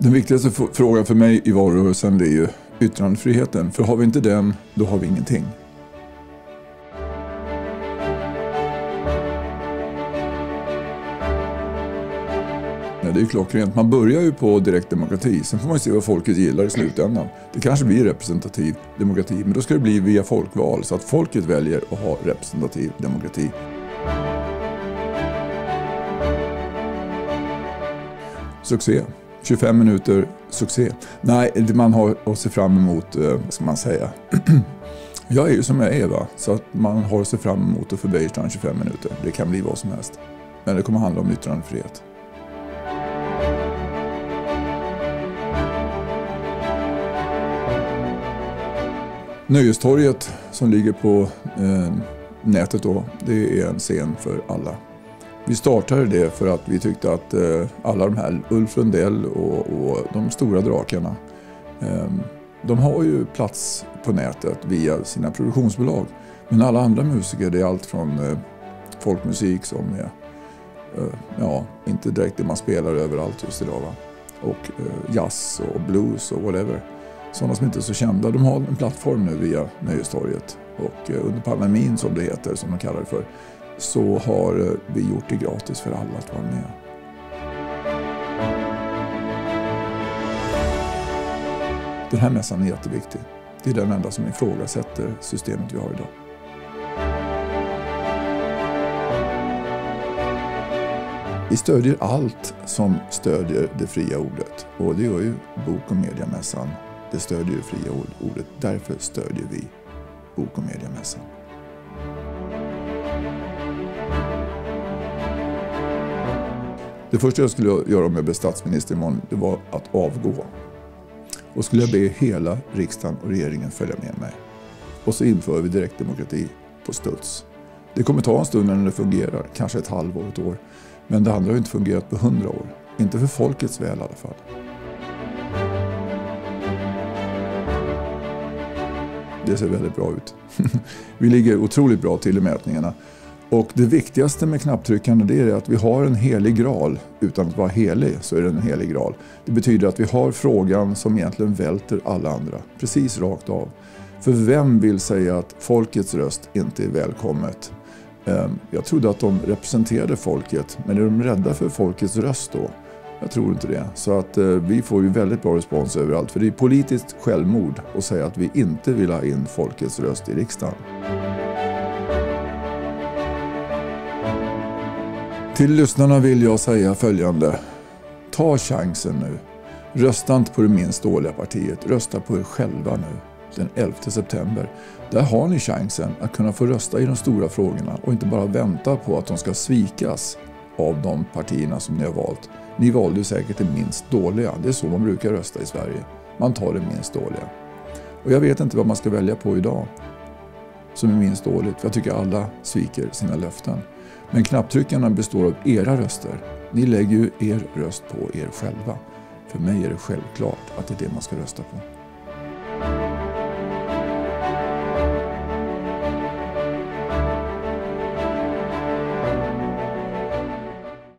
Den viktigaste frågan för mig i valrörelsen är ju yttrandefriheten. För har vi inte den, då har vi ingenting. Ja, det är ju klockrent. Man börjar ju på direktdemokrati. Sen får man se vad folket gillar i slutändan. Det kanske blir representativ demokrati, men då ska det bli via folkval så att folket väljer att ha representativ demokrati. Succé. 25 minuter succé. Nej, man har att se fram emot, vad ska man säga. Jag är ju som jag är, va? Så att man har att se fram emot att få Bergstrand 25 minuter. Det kan bli vad som helst. Men det kommer handla om yttrandefrihet. Nöjestorget som ligger på nätet då, det är en scen för alla. Vi startade det för att vi tyckte att alla de här, Ulf Lundell och de stora drakarna, de har ju plats på nätet via sina produktionsbolag. Men alla andra musiker, det är allt från folkmusik som är, inte direkt det man spelar överallt just idag, va? Och jazz och blues och whatever. Sådana som inte är så kända, de har en plattform nu via Nöjestorget. Och under pandemin, som det heter, som de kallar det för, så har vi gjort det gratis för alla att vara med. Den här mässan är jätteviktig. Det är den enda som ifrågasätter systemet vi har idag. Vi stödjer allt som stödjer det fria ordet. Och det gör ju Bok- och mediamässan. Det stödjer ju fria ordet. Därför stödjer vi Bok- och mediamässan. Det första jag skulle göra om jag blev statsminister imorgon, det var att avgå. Och skulle jag be hela riksdagen och regeringen följa med mig. Och så inför vi direktdemokrati på studs. Det kommer ta en stund när det fungerar, kanske ett halvår, ett år. Men det andra har inte fungerat på 100 år. Inte för folkets väl i alla fall. Det ser väldigt bra ut. Vi ligger otroligt bra till i mätningarna. Och det viktigaste med knapptryckande, det är att vi har en helig graal. Utan att vara helig så är det en helig graal. Det betyder att vi har frågan som egentligen välter alla andra. Precis rakt av. För vem vill säga att folkets röst inte är välkommet? Jag trodde att de representerade folket. Men är de rädda för folkets röst då? Jag tror inte det. Så att vi får ju väldigt bra respons överallt. För det är politiskt självmord att säga att vi inte vill ha in folkets röst i riksdagen. Till lyssnarna vill jag säga följande. Ta chansen nu. Rösta inte på det minst dåliga partiet. Rösta på er själva nu. Den 11 september. Där har ni chansen att kunna få rösta i de stora frågorna. Och inte bara vänta på att de ska svikas av de partierna som ni har valt. Ni valde säkert det minst dåliga. Det är så man brukar rösta i Sverige. Man tar det minst dåliga. Och jag vet inte vad man ska välja på idag som är minst dåligt. För jag tycker alla sviker sina löften. Men knapptryckarna består av era röster. Ni lägger ju er röst på er själva. För mig är det självklart att det är det man ska rösta på.